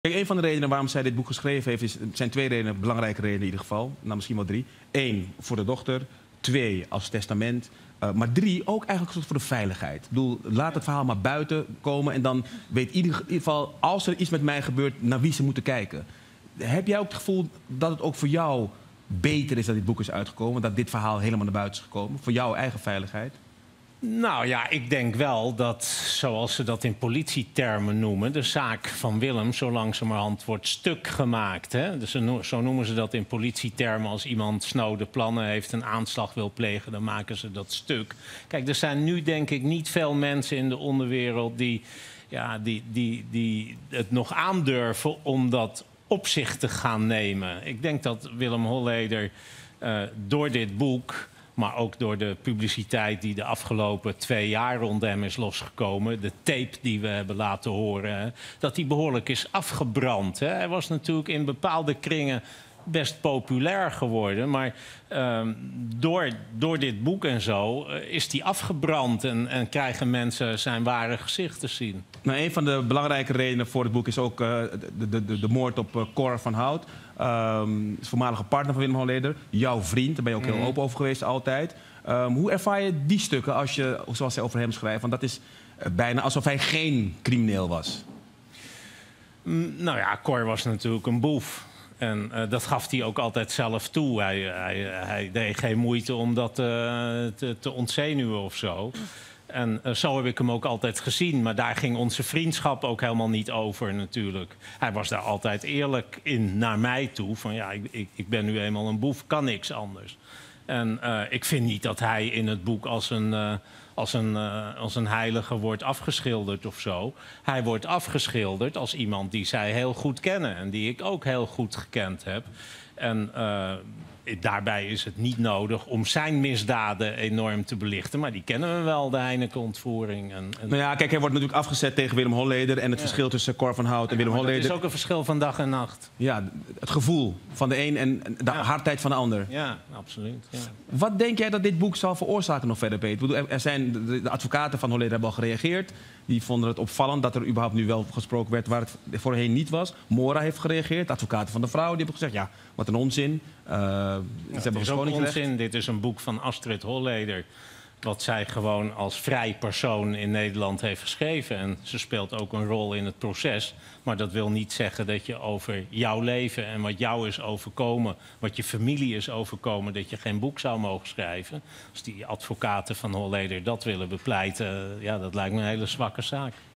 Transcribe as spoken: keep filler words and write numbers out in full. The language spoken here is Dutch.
Kijk, een van de redenen waarom zij dit boek geschreven heeft, is, zijn twee redenen, belangrijke redenen in ieder geval. Nou, misschien wel drie. Eén, voor de dochter. Twee, als testament. Uh, maar drie, ook eigenlijk voor de veiligheid. Ik bedoel, laat het verhaal maar buiten komen en dan weet ieder, in ieder geval, als er iets met mij gebeurt, naar wie ze moeten kijken. Heb jij ook het gevoel dat het ook voor jou beter is dat dit boek is uitgekomen, dat dit verhaal helemaal naar buiten is gekomen, voor jouw eigen veiligheid? Nou ja, ik denk wel dat, zoals ze dat in politietermen noemen, de zaak van Willem zo langzamerhand wordt stuk gemaakt. Hè? Dus zo noemen ze dat in politietermen. Als iemand snode plannen heeft, een aanslag wil plegen, dan maken ze dat stuk. Kijk, er zijn nu denk ik niet veel mensen in de onderwereld die, ja, die, die, die het nog aandurven om dat op zich te gaan nemen. Ik denk dat Willem Holleder uh, door dit boek, maar ook door de publiciteit die de afgelopen twee jaar rond hem is losgekomen, de tape die we hebben laten horen, dat hij behoorlijk is afgebrand. Hè. Hij was natuurlijk in bepaalde kringen best populair geworden, maar uh, door, door dit boek en zo uh, is hij afgebrand en, en krijgen mensen zijn ware gezicht te zien. Nou, een van de belangrijke redenen voor het boek is ook uh, de, de, de, de moord op uh, Cor van Hout. Um, voormalige partner van Willem Holleder, jouw vriend, daar ben je ook heel mm. open over geweest altijd. Um, hoe ervaar je die stukken als je, zoals hij over hem schrijft? Want dat is uh, bijna alsof hij geen crimineel was. Mm, nou ja, Cor was natuurlijk een boef. En uh, dat gaf hij ook altijd zelf toe. Hij, hij, hij deed geen moeite om dat uh, te, te ontzenuwen of zo. En uh, zo heb ik hem ook altijd gezien. Maar daar ging onze vriendschap ook helemaal niet over natuurlijk. Hij was daar altijd eerlijk in naar mij toe. Van ja, ik, ik, ik ben nu eenmaal een boef, kan niks anders. En uh, ik vind niet dat hij in het boek als een, uh, als, een, uh, als een heilige wordt afgeschilderd of zo. Hij wordt afgeschilderd als iemand die zij heel goed kennen. En die ik ook heel goed gekend heb. En uh, daarbij is het niet nodig om zijn misdaden enorm te belichten. Maar die kennen we wel, de Heineken-ontvoering. En, en... Nou ja, kijk, hij wordt natuurlijk afgezet tegen Willem Holleder. En het ja. verschil tussen Cor van Hout en Willem ja, Holleder. Het is ook een verschil van dag en nacht. Ja, het gevoel van de een en de ja. hardheid van de ander. Ja, absoluut. Ja. Wat denk jij dat dit boek zal veroorzaken nog verder, Peter? Ik bedoel, er zijn, de, de advocaten van Holleder hebben al gereageerd. Die vonden het opvallend dat er überhaupt nu wel gesproken werd waar het voorheen niet was. Mora heeft gereageerd, de advocaten van de vrouw die hebben gezegd, ja, wat een onzin. Uh, ja, het is ook onzin. Dit is een boek van Astrid Holleder, wat zij gewoon als vrij persoon in Nederland heeft geschreven. En ze speelt ook een rol in het proces. Maar dat wil niet zeggen dat je over jouw leven en wat jou is overkomen, wat je familie is overkomen, dat je geen boek zou mogen schrijven. Als die advocaten van Holleder dat willen bepleiten, ja, dat lijkt me een hele zwakke zaak.